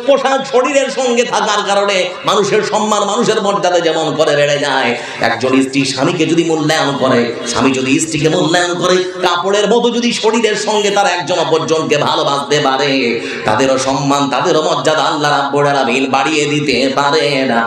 পোশাক শরীরের সঙ্গে থাকার কারণে মানুষের সম্মান, মানুষের মর্যাদা যেমন করে বেড়ে যায়, একজন স্ত্রী স্বামীকে যদি মূল্যায়ন করে, স্বামী যদি স্ত্রীকে মূল্যায়ন করে, কাপড়ের মতো যদি শরীরের সঙ্গে তারা একজন অপরজনকে ভালোবাসতে পারে, তাদেরও সম্মান, তাদেরও মর্যাদা আল্লাহ রাব্বুল আলামিন বাড়িয়ে দিতে পারে না।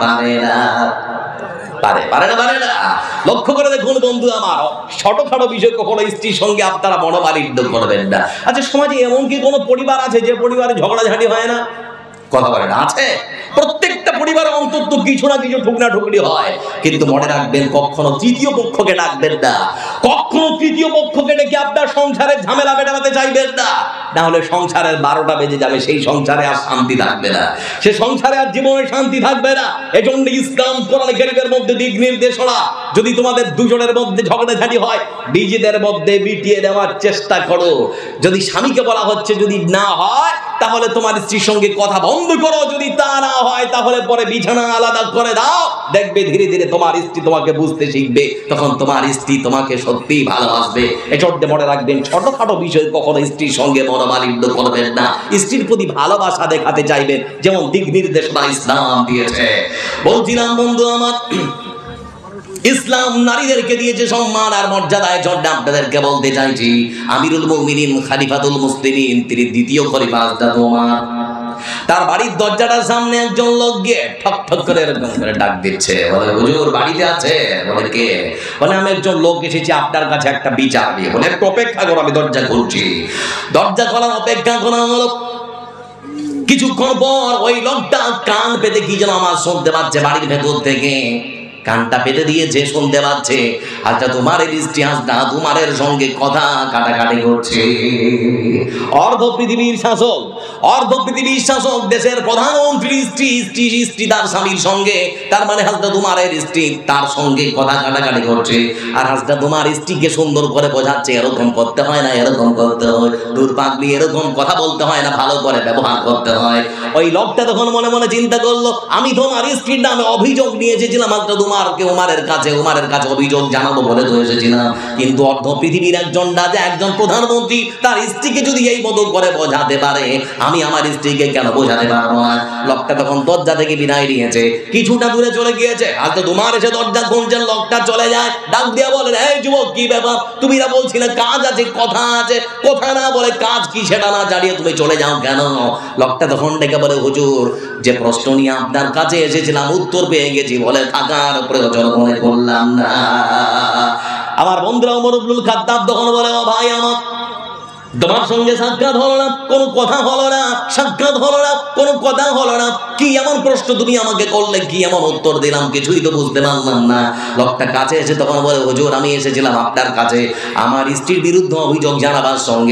লক্ষ্য করে দেখুন বন্ধু আমার, ছোটখাটো বিষয় কখনো স্ত্রীর সঙ্গে আপনারা মনোমালিন্য করবেন না। আচ্ছা, সমাজে এমন কি কোনো পরিবার আছে যে পরিবারে ঝগড়াঝাটি হয় না? কথা বলেন, আছে? প্রত্যেকটা পরিবারে অন্তত কিছু না কিছু ঠুকনা ঠুকরি হয়, কিন্তু মনে রাখবেন কখনো তৃতীয় পক্ষকে ডাকবেন না, কখনো তৃতীয় পক্ষকে ডেকে আপনার সংসারের ঝামেলা মেটাতে চাইবেন না, না হলে সংসারের 12টা বেজে যাবে, সেই সংসারে আর শান্তি থাকবে না, সে সংসারে আর জীবনে শান্তি থাকবে না। এজন্য ইসলাম কোরআন কারীমের মধ্যে দিক নির্দেশনা, যদি তোমাদের দুজনের মধ্যে ঝগড়াঝাটি হয়, নিজেদের মধ্যে মিটিয়ে দেওয়ার চেষ্টা করো। যদি স্বামীকে বলা হচ্ছে যদি না হয় তাহলে তোমার স্ত্রীর সঙ্গে কথা বন্ধ করো, যদি তা না হয় তাহলে পরে বিছানা আলাদা করে দাও, দেখবে ধীরে ধীরে তোমার স্ত্রী তোমাকে বুঝতে শিখবে, তখন তোমার স্ত্রী তোমাকে সত্যিই ভালোবাসবে। এজন্য মনে রাখবেন ছোটখাটো বিষয় কখনো স্ত্রীর সঙ্গে মনোমালিন্য করবেন না, স্ত্রীর প্রতি ভালোবাসা দেখাতে চাইবেন, যেমন দিক নির্দেশনা ইসলাম দিয়েছে। বলছিলাম বন্ধু আমার, ইসলাম নারীদেরকে দিয়েছে সম্মান আর মর্যাদায়। জন্য আপনাদেরকে বলতে চাইছি, আমিরুল মুমিনিন খলিফাতুল মুসলিমিন, তিনি দ্বিতীয় খলিফা হযরত ওমর, তার বাড়ির দরজাটার সামনে একজন লোক গিয়ে ঠক ঠক করে এরকম করে ডাক দিচ্ছে, বলে হুজুর বাড়িতে আছে? বলে কে? বলে আমি একজন লোক এসেছি আপনার কাছে একটা বিচার নিয়ে। বলে একটু অপেক্ষা করো, আমি দরজা খুলছি। দরজা খোলার অপেক্ষা করা হলো। কিছুক্ষণ পর ওই লোকটা কান পেতে কি যেন আমার শুনতে পাচ্ছে বাড়ির ভেতর থেকে, কানটা পেতে দিয়েছে, শুনতে পাচ্ছে হযরত উমরের স্ত্রী হযরত উমরের সঙ্গে কথা কাটাকাটি করছে। অর্ধ পৃথিবীর শাসক, দেশের প্রধানমন্ত্রী স্ত্রী তার স্বামীর সঙ্গে, তার মানে হযরত উমরের স্ত্রী তার সঙ্গে কথা কাটাকাটি করছে, আর হযরত উমর স্ত্রীকে সুন্দর করে বোঝাচ্ছে এরকম করতে হয় না, এরকম করতে হয়, দূর পাগলি এরকম কথা বলতে হয় না, ভালো করে ব্যবহার করতে হয়। ওই লোকটা তখন মনে মনে চিন্তা করলো, আমি তোমার স্ত্রীর নামে অভিযোগ নিয়ে এসেছিলাম হযরত উমরের কাছে অভিযোগ জানাবো বলে তো এসেছিলাম, কিন্তু অর্ধ পৃথিবীর একজন রাজা, একজন প্রধানমন্ত্রী তার স্ত্রীকে যদি এই মতো করে বোঝাতে পারে, আমি আমার স্ত্রীকে কেন বোঝাতে পারবো না? লোকটা তখন দরজা থেকে বিদায় নিয়েছে, কিছুটা দূরে চলে গিয়েছে। হযরত উমর এসে দরজা খুলছেন, লোকটা চলে যায়, ডাক দিয়ে বলেন, এই যুবক কি ব্যাপার? তুমি না বলছিলে কাজ আছে, কথা আছে, কথা না বলে কাজ কি সেটা না জানিয়ে তুমি চলে যাও কেন? লোকটা তখন ডেকে বলে, হুজুর যে প্রশ্ন নিয়ে আপনার কাছে এসেছিলাম উত্তর পেয়ে গেছি, বলে থাকার প্রয়োজন মনে করলাম না। আমার বন্ধুরা ওমর ইবনুল খাত্তাব তখন বলে, ও ভাই আমার, তোমার সঙ্গে সাক্ষাৎ হলো না, কোনো কথা হলো না, সাক্ষাৎ হলো না, কোনো কথা হলো না, কি এমন প্রশ্ন তুমি আমাকে করলে, কি এমন উত্তর দিলাম, কিছুই তো বুঝতে পারলাম না। লোকটা কাছে এসে তখন বলে, হুজুর আমি এসেছিলাম আপনার কাছে আমার স্ত্রীর বিরুদ্ধে অভিযোগ জানাবার জন্য,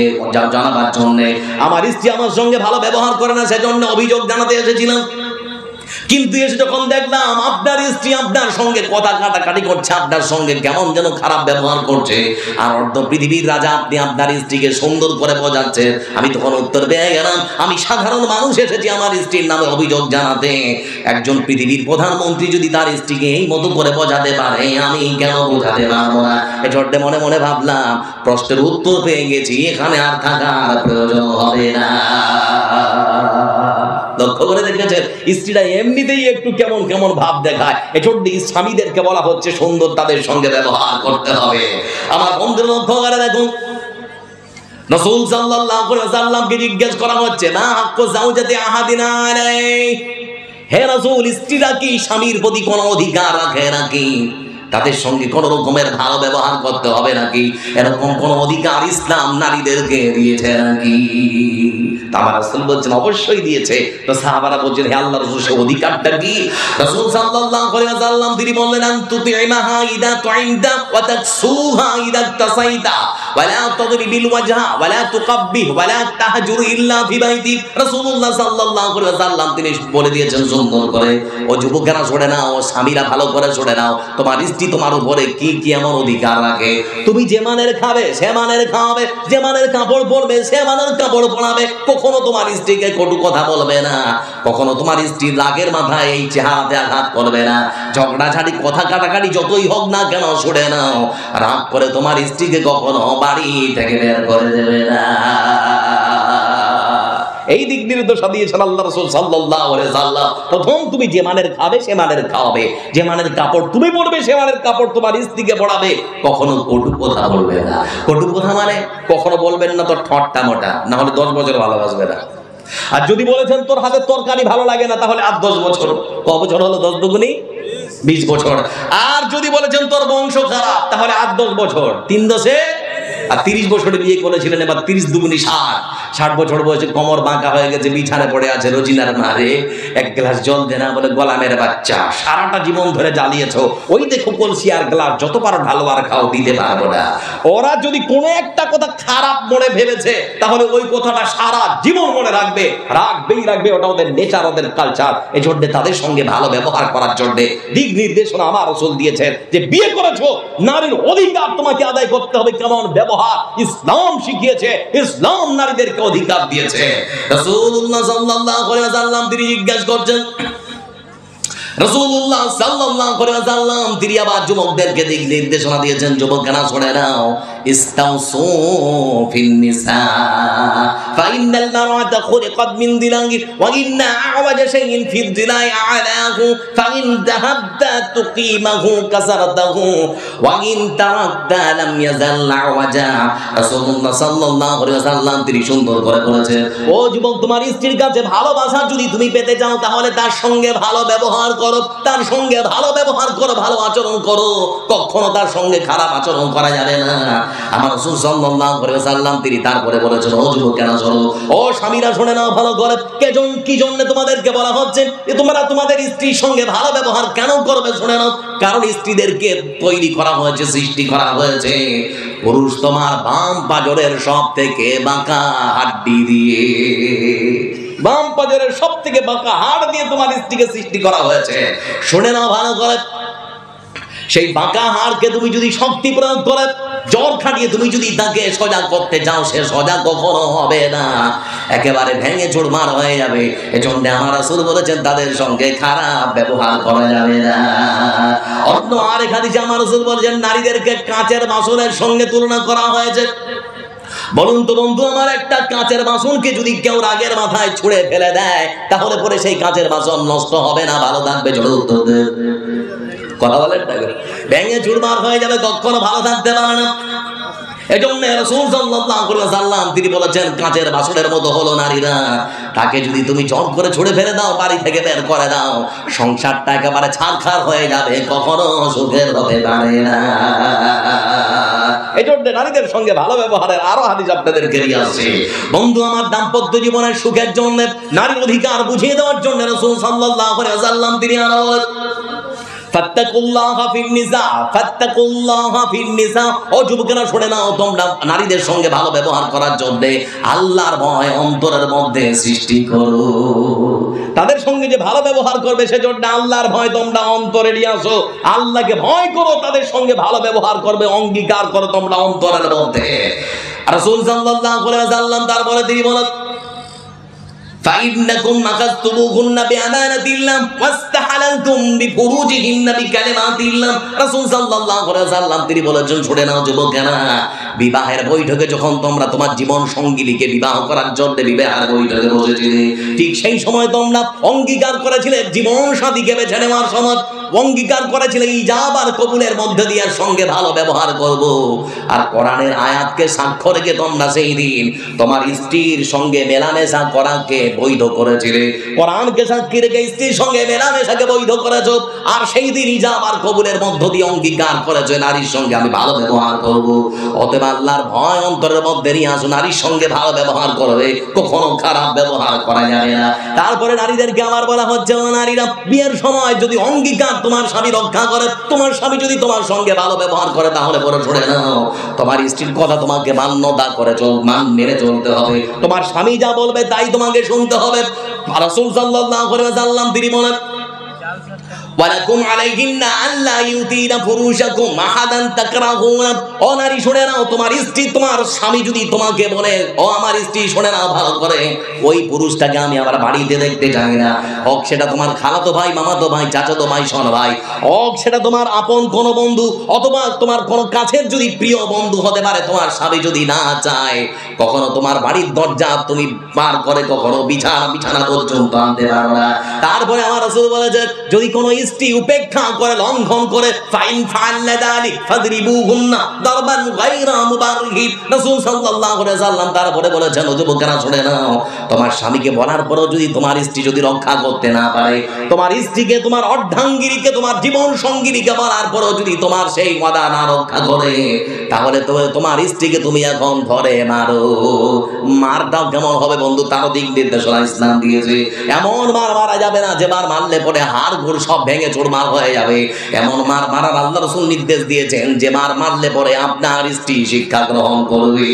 আমার স্ত্রী আমার সঙ্গে ভালো ব্যবহার করে না, সেজন্য অভিযোগ জানাতে এসেছিলাম। কিন্তু এসে যখন দেখলাম আপনার স্ত্রী আপনার সঙ্গে কথা কাটাকাটি করছে, আপনার সঙ্গে কেমন যেন খারাপ ব্যবহার করছে, আর অর্ধ পৃথিবীর রাজা আপনি আপনার স্ত্রীকে সুন্দর করে বোঝাচ্ছেন, আমি তখন উত্তর পেয়ে গেলাম, আমি সাধারণ মানুষ এসেছি আমার স্ত্রীর নামে অভিযোগ জানাতে। একজন পৃথিবীর প্রধানমন্ত্রী যদি তার স্ত্রীকে এই মতো করে বোঝাতে পারে, আমি কেন বোঝাতে পারবো না? এজন্য মনে মনে ভাবলাম, প্রশ্নের উত্তর পেয়ে গেছি, এখানে আর থাকার প্রয়োজন হবে না। লক্ষ্য করে দেখেছেন, স্ত্রীরা এমনিতেই একটু কেমন কেমন ভাব দেখায়, এজন্য স্বামীদেরকে বলা হচ্ছে সুন্দর তাদের সঙ্গে ব্যবহার করতে হবে। আমার বন্ধুরা লক্ষ্য করে দেখুন, রাসূল সাল্লাল্লাহু আলাইহি ওয়াসাল্লামকে জিজ্ঞেস করা হচ্ছে, না হাক্কু যাওজাতি আহাদিনা আলাইহি, হে রাসূল স্ত্রীরা কি স্বামীর প্রতি কোনো অধিকার রাখে নাকি? তাদের সঙ্গে কোন রকমের ভালো ব্যবহার করতে হবে নাকি? এরকম কোন অধিকার ইসলাম নারীদেরকে দিয়েছে নাকি? আমার রাসূল বলছেন অবশ্যই দিয়েছে। তো সাহাবারা বলছেন, হে আল্লাহর রাসূল সে অধিকারটা কি? রাসূল সাল্লাল্লাহু আলাইহি ওয়াসাল্লাম তিনি বললেন, আনতুতিমাহা ইদা তুইমতা ওয়া তাকসুহা ইদা তাসাইতা ওয়া লা তাদরিবিল ওয়াজহা ওয়া লা তুকাব্বিহ ওয়া লা তাহজুর ইল্লা ফি বাইতি। রাসূলুল্লাহ সাল্লাল্লাহু আলাইহি ওয়াসাল্লাম তিনি বলে দিয়েছেন সুন্দর করে, ও যুবকেরা শুনে নাও, ও স্বামীরা ভালো করে শুনে নাও, তোমার স্ত্রী তোমার উপরে কি কি এমন অধিকার রাখে। তুমি যে মানের খাবে সে মানের খাওয়াবে, যে মানের কাপড় পরবে সে মানের কাপড় পরাবে, কখনো তোমার স্ত্রীকে কটু কথা বলবে না, কখনো তোমার স্ত্রীর রাগের মাথায় এই চেহারাতে আঘাত করবে না, ঝগড়াঝাড়ি কথা কাটাকাটি যতই হোক না কেন শুনে নাও, রাগ করে তোমার স্ত্রীকে কখনো বাড়ি থেকে বের করে দেবে না। এই দিক নির্দেশনা দিয়েছেন আল্লাহ রাসূল সাল্লাল্লাহু আলাইহি ওয়াসাল্লাম। প্রথম তুমি যে মানের খাবে সে মানের খাওয়াবে, যে মানের কাপড় তুমি পরবে সে মানের কাপড় তোমার স্ত্রীকে পরাবে। কখনো কটু কথা বলবে না। কটু কথা মানে কখনো বলবেন না তোর ঠোঁটটা মোটা, না হলে 10 বছর ভালোবাসবে না। আর যদি বলেছেন তোর হাতের তরকারি ভালো লাগে না, তাহলে আর 10 বছর। ক বছর হলো? 10 দুগুনি 20 বছর। আর যদি বলেছেন তোর বংশ খারাপ, তাহলে আর 10 বছর। 3 10 আর 30 বছরে বিয়ে করেছিলেন, এবার 30 দুগুনি 60। 60 বছর বয়সে কোমর বাঁকা হয়ে গেছে, বিছানায় পড়ে আছে রোজিনার মারে, এক গ্লাস জল দে না বলে গোলামের বাচ্চা, সারাটা জীবন ধরে জ্বালিয়েছো, ওই দেখো কলসি আর গ্লাস, যত পারো ঢালো আর খাও, দিতে পারবো না। ওরা যদি কোনো একটা কথা খারাপ মনে ভেবেছে, তাহলে ওই কথাটা সারা জীবন মনে রাখবে, রাখবেই রাখবে। ওটা ওদের নেচার, ওদের কালচার। এই জন্য তাদের সঙ্গে ভালো ব্যবহার করার জন্য দিক নির্দেশনা আমার রাসূল দিয়েছেন যে বিয়ে করেছো, নারীর অধিকার তোমাকে আদায় করতে হবে। কেমন ব্যবহার ইসলাম শিখিয়েছে, ইসলাম নারীদেরকে অধিকার দিয়েছে। রাসূলুল্লাহ সাল্লাল্লাহু আলাইহি ওয়াসাল্লাম তিনি জিজ্ঞাসা করছেন, রাসূলুল্লাহ সাল্লাল্লাহু আলাইহি ওয়াসাল্লাম তিনি আবার যুবকদেরকে দিক নির্দেশনা দিয়েছেন, যুবকেরা শুনে নাও, ইস্তাউসু ফিন নিসা ফাইনাল মারআতা খুলিকাত মিন দিলাগি ওয়া ইন্না আওয়াজা শাইইন ফিদ দিলাই আলাহু ফাইন যাহাবতা তুকিমাহু কাসারতাহু ওয়া ইন তারাকতা লাম ইয়াজাল আওয়াজা। রাসূলুল্লাহ সাল্লাল্লাহু আলাইহি ওয়াসাল্লাম তিনি সুন্দর করে বলেছেন, ও যুবক, তোমার স্ত্রীর কাছে ভালোবাসা যদি তুমি পেতে চাও, তাহলে তার সঙ্গে ভালো ব্যবহার করো, তার সঙ্গে ভালো ব্যবহার করো, ভালো আচরণ করো। কখনো তার সঙ্গে খারাপ আচরণ করা যাবে না। আমার রাসূল সাল্লাল্লাহু আলাইহি ওয়াসাল্লাম তিনি তারপরে বলেছেন, ও যুবকেরা শোনো, ও স্বামীরা শুনে নাও ভালো করে, কি জন্য তোমাদেরকে বলা হচ্ছে যে তোমরা তোমাদের স্ত্রীর সঙ্গে ভালো ব্যবহার কেন করবে? শুনে নাও, কারণ স্ত্রীদেরকে তৈরি করা হয়েছে, সৃষ্টি করা হয়েছে পুরুষ তোমার বাম পাজরের সব থেকে বাঁকা হাড্ডি দিয়ে, বাম পাজরের সব থেকে বাঁকা হাড় দিয়ে তোমার স্ত্রীকে সৃষ্টি করা হয়েছে। শুনে নাও ভালো করে, সেই বাঁকা হাড়কে তুমি যদি শক্তি প্রয়োগ করে জোর খাটিয়ে তুমি যদি তাকে সোজা করতে চাও, সে সোজা কখনো হবে না, একেবারে ভেঙে চুরমার হয়ে যাবে। এজন্য আমার রাসূল বলেছেন তাদের সঙ্গে খারাপ ব্যবহার করা যাবে না। অন্য আরেক হাদিসে আমার রাসূল বলেছেন নারীদেরকে কাঁচের বাসনের সঙ্গে তুলনা করা হয়েছে। বলুন তো বন্ধু, আমার একটা কাঁচের বাসনকে যদি কেউ রাগের মাথায় ছুঁড়ে ফেলে দেয়, তাহলে পরে সেই কাঁচের বাসন নষ্ট হবে না, ভালো থাকবে? কথা বলেন না, ভেঙে চুরমার হয়ে যাবে, কখনো ভালো থাকতে পারে না। এজন্য রাসূল সাল্লাল্লাহু আলাইহি ওয়াসাল্লাম তিনি বলেছেন, কাঁচের বাসনের মতো হলো নারীরা। তাকে যদি তুমি জোর করে ছুঁড়ে ফেলে দাও, বাড়ি থেকে বের করে দাও, সংসারটা একেবারে ছারখার হয়ে যাবে, কখনো সুখের হতে পারে না। এজন্য নারীদের সঙ্গে ভালো ব্যবহারের আরো হাদিস আপনাদেরকে নিয়ে আসছে। বন্ধু আমার, দাম্পত্য জীবনের সুখের জন্য, নারীর অধিকার বুঝিয়ে দেওয়ার জন্য রাসূল সাল্লাল্লাহু আলাইহি ওয়াসাল্লাম তিনি আরো ফাত্তাকুল্লাহা ফিন নিসা, ফাত্তাকুল্লাহা ফিন নিসা। ও যুবকেরা শুনে নাও, তোমরা নারীদের সঙ্গে ভালো ব্যবহার করার জন্য আল্লাহর ভয় অন্তরের মধ্যে সৃষ্টি করো। তাদের সঙ্গে যে ভালো ব্যবহার করবে, সেজন্য আল্লাহর ভয় তোমরা অন্তরে নিয়ে আসো। আল্লাহকে ভয় করো, তাদের সঙ্গে ভালো ব্যবহার করবে, অঙ্গীকার করো তোমরা অন্তরের মধ্যে। রাসূল সাল্লাল্লাহু আলাইহি ওয়াসাল্লাম তারপরে তিনি বলেন, فإنكم أخذتموهن بأمانة الله واستحللتم بفروجهن بكلمات الله। রাসূল সাল্লাল্লাহু আলাইহি ওয়াসাল্লাম তিনি বলেছেন, শুনে নাও যুবকেরা, বিবাহের বৈঠকে যখন তোমরা তোমার জীবন সঙ্গীকে বিবাহ করার জন্য বিবাহের বৈঠকে বসেছিলে, ঠিক সেই সময় তোমরা অঙ্গীকার করেছিলে জীবন সাথীকে বেছে নেওয়ার সময় অঙ্গীকার করেছিলে ইজাব আর কবুলের মধ্যে দিয়ে সঙ্গে ভালো ব্যবহার করব। আর কোরআনের আয়াতকে সাক্ষ্য রেখে তোমরা সেই দিন তোমার স্ত্রীর সঙ্গে মেলামেশা করাকে বৈধ করেছিলে, কোরআনকে সাক্ষী রেখে স্ত্রীর সঙ্গে মেলামেশাকে বৈধ করেছো। আর সেই দিন ইজাব আর কবুলের মধ্য দিয়ে অঙ্গীকার করেছো নারীর সঙ্গে আমি ভালো ব্যবহার করব। অতএব আল্লাহর ভয় অন্তরের মধ্যে নিয়ে আসো, নারীর সঙ্গে ভালো ব্যবহার করবে, কখনো খারাপ ব্যবহার করা যাবে না। তারপরে নারীদেরকে আমার বলা হচ্ছে, ও নারীরা, বিয়ের সময় যদি অঙ্গীকার তোমার স্বামী রক্ষা করে, তোমার স্বামী যদি তোমার সঙ্গে ভালো ব্যবহার করে, তাহলে পরে শুনে নাও, তোমার স্ত্রীর কথা তোমাকে মান্যতা করে মেনে চলতে হবে। তোমার স্বামী যা বলবে তাই তোমাকে শুনতে হবে। রাসূল সাল্লাল্লাহু আলাইহি ওয়াসাল্লাম তিনি বলেন, ওয়ালাকুম আলাইহিন্না আল্লা ইউতিনা ফুরুশাকুম আহাদান তাকরাহুনা। ও নারী শুনে নাও, তোমার স্ত্রী তোমার স্বামী যদি তোমাকে বলে ও আমার স্ত্রী শুনে নাও ভালো করে, ওই পুরুষটাকে আমি আমার বাড়িতে দেখতে চাই না, হোক সেটা তোমার খালাতো ভাই, মামাতো ভাই, চাচাতো ভাই, শোন ভাই, হোক সেটা তোমার আপন কোনো বন্ধু অথবা তোমার কোনো কাছের যদি প্রিয় বন্ধু হতে পারে, তোমার স্বামী যদি না চায় কখনো তোমার বাড়ির দরজা তুমি পার করে কখনো বিছানা পর্যন্ত আনতে পারো না। তারপরে আমার রাসূল বলেছে যদি কোনো স্ত্রী উপেক্ষা করে, লঙ্ঘন করে, ফাইন ফাআলা যালিক ফাদরিবুহুন্না দারবান গায়রা মুবাররিহিন। রাসূল সাল্লাল্লাহু আলাইহি ওয়াসাল্লাম তারপরে বলেছেন ও যুবকেরা শুনে নাও, তোমার স্বামীকে বলার পরেও যদি তোমার স্ত্রী যদি রক্ষা করতে না পারে, তোমার স্ত্রীকে, তোমার অর্ধাঙ্গিনীকে, তোমার জীবন সঙ্গিনীকে বলার পরেও যদি তোমার সেই ওয়াদা না রক্ষা করে, তাহলে তোমার স্ত্রীকে তুমি এখন ধরে মারো। মারটাও কেমন হবে বন্ধু, তারও দিক নির্দেশনা ইসলাম দিয়েছে। এমন মার মারা যাবে না যে মার মারলে পরে হাড় গোড় সব ভেঙে চুরমার হয়ে যাবে। এমন মার মারার আল্লাহ রাসূল নির্দেশ দিয়েছেন যে মার মারলে পরে আপনার স্ত্রী শিক্ষা গ্রহণ করবে।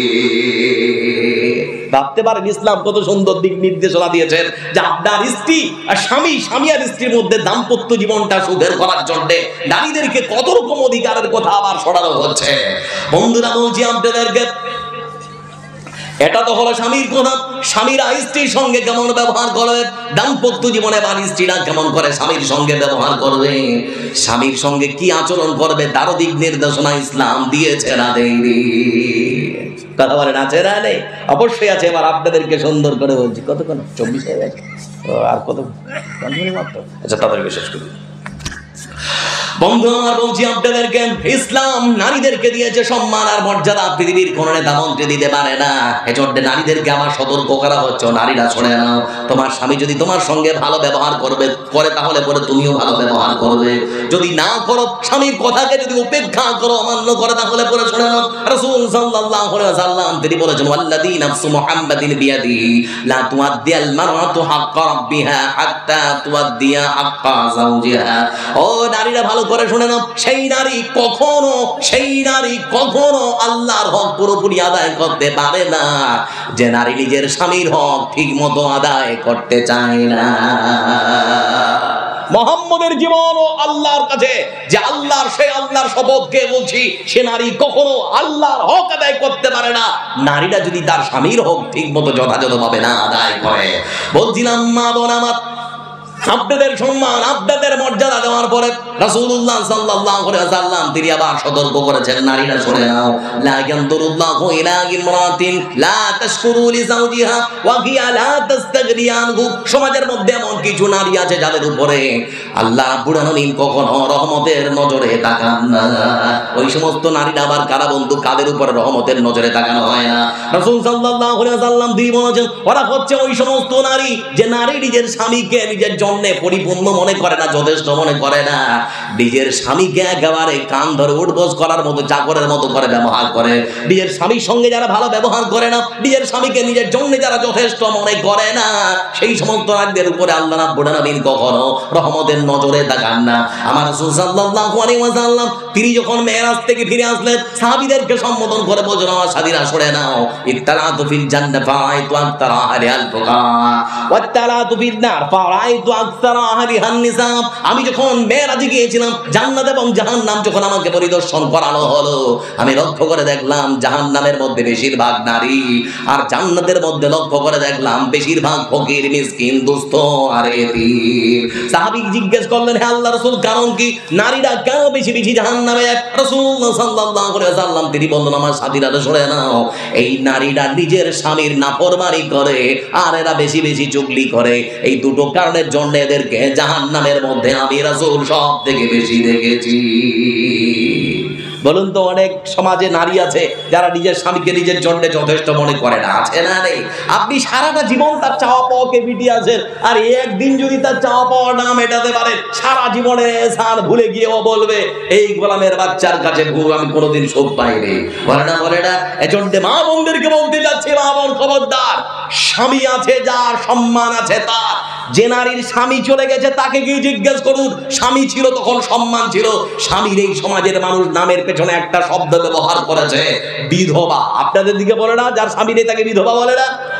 ভাবতে পারেন ইসলাম কত সুন্দর দিক নির্দেশনা দিয়েছেন যে আপনার স্ত্রী আর স্বামী আর স্ত্রীর মধ্যে দাম্পত্য জীবনটা সুখের করার জন্য নারীদেরকে কত রকম অধিকারের কথা আবার শোনানো হচ্ছে। বন্ধুরা বলছি আপনাদেরকে, এটা তো হলো স্বামীর কথা। স্বামীরা স্ত্রীর সঙ্গে কেমন ব্যবহার করবে, দাম্পত্য জীবনে বা স্ত্রীরা কেমন করে স্বামীর সঙ্গে ব্যবহার করবে, স্বামীর সঙ্গে কি আচরণ করবে, তারও দিক নির্দেশনা ইসলাম দিয়েছে না দেয়নি? কথা বলেন আছে না নেই? অবশ্যই আছে। এবার আপনাদেরকে সুন্দর করে বলছি, কতক্ষণ 24 হয়ে গেছে, আর কত মাত্র, আচ্ছা তাদের বিশেষ করি। বন্ধু আমার বলছি আপনাদেরকে, ইসলাম নারীদেরকে দিয়েছে সম্মান আর মর্যাদা পৃথিবীর কোন নেতা মন্ত্রী দিতে পারে না। এজন্য নারীদেরকে আমার সতর্ক করা হচ্ছে, নারীরা শুনে নাও, তোমার স্বামী যদি তোমার সঙ্গে ভালো ব্যবহার করে তাহলে পরে তুমিও ভালো ব্যবহার করবে। যদি না করো, স্বামীর কথাকে যদি উপেক্ষা করো, অমান্য করে, তাহলে পরে শুনে নাও রাসূল সাল্লাল্লাহু আলাইহি ওয়াসাল্লাম তিনি বলেছেন ওয়াল্লাযী নাফসু মুহাম্মাদিন বিয়াদিহি লা তুআদ্দিয়াল মারআতু হাক্কা রাব্বিহা হাত্তা তুআদ্দিয়া হাক্কা যাওজিহা। ও নারীরা ভালো করে শুনে নাও, সেই নারী কখনো আল্লাহর হক পুরোপুরি আদায় করতে পারে না যে নারী নিজের স্বামীর হক ঠিক মতো আদায় করতে চায় না। মুহাম্মদের জীবন ও আল্লাহর কাছে যে আল্লাহর শপথকে বলছি, সে নারী কখনো আল্লাহর হক আদায় করতে পারে না নারীরা যদি তার স্বামীর হক ঠিক মতো যথাযথভাবে না আদায় করে। বলছিলাম মা বোন আমার, আপনাদের সম্মান, আপনাদের মর্যাদা দেওয়ার পরে রাসূলুল্লাহ সাল্লাল্লাহু আলাইহি ওয়াসাল্লাম তিনি আবার সতর্ক করেছেন, নারীরা শুনে নাও, লা ইয়ানদুরুল্লাহু ইলা ইমরাতিন লা তাশকুরু লিজাওজিহা ওয়া হিয়া লা তাস্তাগনি আনহু। সমাজের মধ্যে এমন কিছু নারী আছে যাদের উপরে আল্লাহ রাব্বুল আলামিন কখনো রহমতের নজরে তাকান না। ওই সমস্ত নারীরা আবার কারা বন্ধু, কাদের উপরে রহমতের নজরে তাকানো হয় না? রাসূল সাল্লাল্লাহু আলাইহি ওয়াসাল্লাম তিনি বলেছেন ওরা হচ্ছে ওই সমস্ত নারী যে নারী নিজের স্বামীকে নিজের পরিপূর্ণ মনে করে না, যথেষ্ট মনে করে না, নিজের স্বামীকে একেবারে কান ধরে উঠবোস করার মতো, চাকরের মতো করে ব্যবহার করে। নিজের স্বামীর সঙ্গে যারা ভালো ব্যবহার করে না, নিজের স্বামীকে নিজের জন্য যারা যথেষ্ট মনে করে না, সেই সমস্ত নারীদের উপরে আল্লাহ রাব্বুল আলামিন কখনো রহমতের নজরে তাকান না। আমার রাসূল সাল্লাল্লাহু আলাইহি ওয়াসাল্লাম তিনি যখন মেরাজ থেকে ফিরে আসলেন, সাহাবীদেরকে সম্বোধন করে বললেন আমার সাথীরা শুনে নাও, ইত্তালাতু ফিল জান্নাতি ফারাআইতু আকতারা আহলিল ফুকা ওয়াত্তালাতু ফিন নার ফারাআইতু আকতারা আহলিহান নিসা। আমি যখন মেরাজে গিয়েছিলাম, জান্নাত এবং জাহান্নাম যখন আমাকে পরিদর্শন করানো হলো, আমি লক্ষ্য করে দেখলাম জাহান্নামের মধ্যে বেশিরভাগ নারী, আর জান্নাতের মধ্যে লক্ষ্য করে দেখলাম বেশিরভাগ ফকির, মিসকিন, দুস্থ আর এতিম। সাহাবী জিজ্ঞেস করলেন হে আল্লাহর রাসূল, কারণ কি, নারীরা কেন বেশি বেশি জাহান্নামে? রাসূলুল্লাহ সাল্লাল্লাহু আলাইহি ওয়াসাল্লাম তিনি বললেন আমার সাথীরা শুনে নাও, এই নারীরা নিজের স্বামীর নাফরমানি করে আর এরা বেশি বেশি চুগলি করে। এই দুটো কারণের জন্য এদেরকে জাহান্নামের মধ্যে আমি রাসূল সব থেকে বেশি দেখেছি। বলুন তো, অনেক সমাজে নারী আছে যারা নিজের স্বামীকে নিজের জন্য যথেষ্ট মনে করে না, আছে না নেই? আপনি সারাটা জীবন তার চাওয়া পাওয়াকে মিটিয়ে আছেন, আর একদিন যদি তার চাওয়া পাওয়া না মেটাতে পারে, সারা জীবনে সার ভুলে গিয়েও বলবে এই গোলামের বাচ্চার কাছে আমি কোনোদিন সুখ পাইনি। বলে না। এজন্য মা বোনদেরকে বলতে যাচ্ছে, মা বোন খবরদার, স্বামী আছে যার, সম্মান আছে তার। যে নারীর স্বামী চলে গেছে তাকে গিয়ে জিজ্ঞেস করুন, স্বামী ছিল তখন সম্মান ছিল। স্বামীর এই সমাজের মানুষ নামের পেছনে একটা শব্দ ব্যবহার করেছে, বিধবা। আপনাদের দিকে বলে না, যার স্বামী নেই তাকে বিধবা বলে না?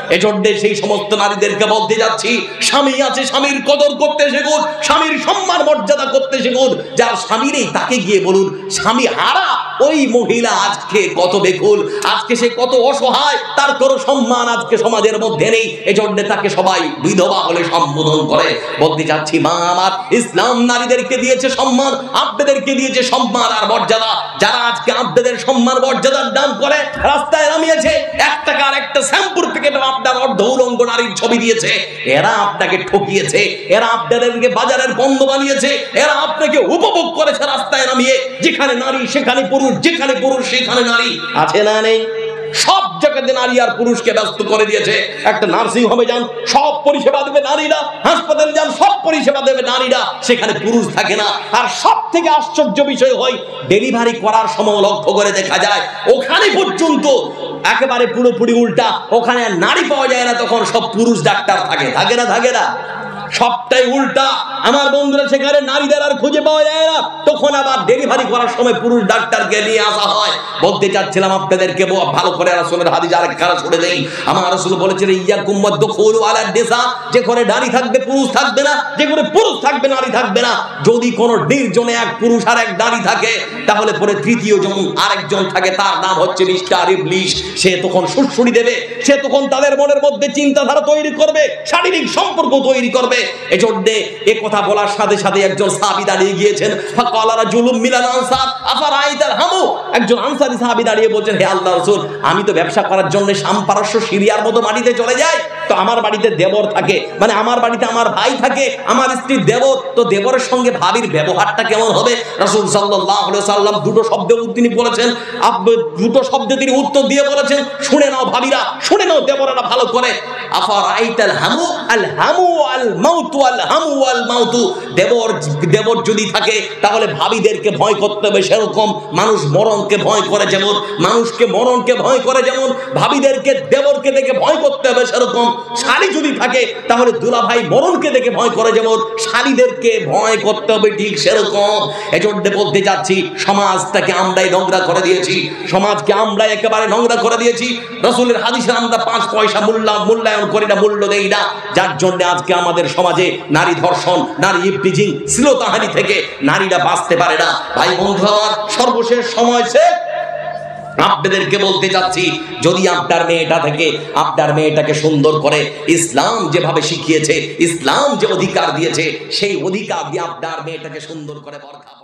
এজন্য সেই সমস্ত নারীদেরকে বলতে যাচ্ছি, স্বামী আছে স্বামীর কদর করতে শিখুন, স্বামীর সম্মান মর্যাদা করতে শিখুন। যার স্বামী নেই তাকে গিয়ে বলুন স্বামী হারা ওই মহিলা আজকে কত বেকুল, আজকে সে কত অসহায়, তার কোনো সম্মান আজকে সমাজের মধ্যে নেই। এজন্য তাকে সবাই বিধবা বলে সম্বোধন করে। বলতে যাচ্ছি মা আমার, ইসলাম নারীদেরকে দিয়েছে সম্মান, আপনাদেরকে দিয়েছে সম্মান আর মর্যাদা। যারা আজকে আপনাদের সম্মান মর্যাদার দাম করে রাস্তায় নামিয়েছে, 1 টাকার একটা শ্যাম্পুর প্যাকেটে আপনার অর্ধ উলঙ্গ নারীর ছবি দিয়েছে, এরা আপনাকে ঠকিয়েছে, এরা আপনাদেরকে বাজারের বন্ধ বানিয়েছে, এরা আপনাকে উপভোগ করেছে রাস্তায় নামিয়ে। যেখানে নারী সেখানে পুরুষ, যেখানে পুরুষ সেখানে নারী, আছে না নেই? সব জায়গাতে নারী আর পুরুষকে ব্যস্ত করে দিয়েছে। একটা নার্সিং হোমে যান, সব পরিষেবা দেবে নারীরা, হাসপাতালে যান, সব পরিষেবা দেবে নারীরা, সেখানে পুরুষ থাকে না। আর সব থেকে আশ্চর্য বিষয় হয়, ডেলিভারি করার সময় লক্ষ্য করে দেখা যায় ওখানে পর্যন্ত একেবারে পুরোপুরি উল্টা, ওখানে নারী পাওয়া যায় না, তখন সব পুরুষ ডাক্তার থাকে, থাকে না? থাকে না? সবটাই উল্টা। আমার বন্ধুরা, সেখানে নারীদের আর খুঁজে পাওয়া যায় না, তখন আবার ডেলিভারি করার সময় পুরুষ ডাক্তারকে নিয়ে আসা হয়। বলতে চাচ্ছিলাম আপনাদেরকে ভালো করে রাসূলের হাদিস আরেকখানা শুনে দেই। আমার রাসূল বলেছেন ইয়াকুম ওয়াদখুলু আলা নিসা, যে ঘরে নারী থাকবে পুরুষ থাকবে না, যে ঘরে পুরুষ থাকবে নারী থাকবে না। যদি কোনো নির্জনে এক পুরুষ আর এক নারী থাকে, তাহলে পরে তৃতীয় জন আরেকজন থাকে, তার নাম হচ্ছে মিস্টার ইবলিশ। সে তখন সুরসুরি দেবে, সে তখন তাদের মনের মধ্যে চিন্তাধারা তৈরি করবে, শারীরিক সম্পর্ক তৈরি করবে। এজন্য এই কথা বলার সাথে সাথে একজন সাহাবী দাঁড়িয়ে গিয়েছেন, ফাকালা রাজুলুম মিনাল আনসার আফারাইতাল হামু, একজন আনসারী সাহাবী দাঁড়িয়ে বলছেন, হে আল্লাহর রাসূল, আমি তো ব্যবসা করার জন্য শাম পারস্য সিরিয়ার মতো মাটিতে চলে যাই, তো আমার বাড়িতে দেবর থাকে, মানে আমার বাড়িতে আমার ভাই থাকে, আমার স্ত্রীর দেবর, তো দেবরের সঙ্গে ভাবির ব্যবহারটা কেমন হবে? রাসূল সাল্লাল্লাহু আলাইহি সাল্লাম দুটো শব্দ তিনি বলেছেন, দুটো শব্দে তিনি উত্তর দিয়ে বলেছেন, শুনে নাও ভাবিরা, শুনে নাও দেবরেরা ভালো করে, আফারাইতাল হামু, আল হামু আল মাউতু, আল হামু আল মাউতু। দেবর যদি থাকে তাহলে ভাবিদেরকে ভয় করতে হবে, সেরকম মানুষ মরণকে ভয় করে যেমন, মানুষকে মরণকে ভয় করে যেমন, ভাবিদেরকে দেবরকে দেখে ভয় করতে হবে সেরকম। শালী যদি থাকে তাহলে দুলাভাই মরণকে দেখে ভয় করে যেমন, শালীদেরকে ভয় করতে হবে ঠিক সেরকম। এজন্য বলতে যাচ্ছি, সমাজটাকে আমরাই নোংরা করে দিয়েছি, সমাজকে আমরাই একেবারে নোংরা করে দিয়েছি। রাসূলের হাদিসে আমরা 5 পয়সা মূল্যায়ন করি না, মূল্য দেই না, যার জন্য আজকে আমাদের সমাজে নারী ধর্ষণ, নারী ইফটিজিং, শ্লীলতাহানি থেকে নারীরা বাঁচতে পারে না। ভাই বন্ধু আমার, সর্বশেষ সময় শেষ, আপনাদেরকে বলতে যাচ্ছি, যদি আপনার মেয়েটা থেকে আপনার মেয়েটাকে সুন্দর করে ইসলাম যেভাবে শিখিয়েছে, ইসলাম যে অধিকার দিয়েছে, সেই অধিকার দিয়ে আপনার মেয়েটাকে সুন্দর করে বরখা